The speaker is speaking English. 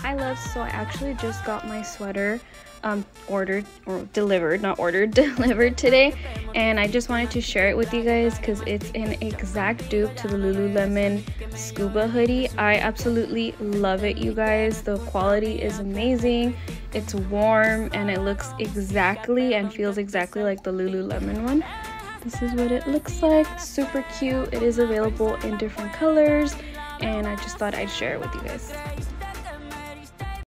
Hi loves, so I actually just got my sweater ordered or delivered, not ordered, delivered today, and I just wanted to share it with you guys because it's an exact dupe to the Lululemon scuba hoodie. I absolutely love it, you guys. The quality is amazing. It's warm and it looks exactly and feels exactly like the Lululemon one. This is what it looks like. Super cute. It is available in different colors and I just thought I'd share it with you guys.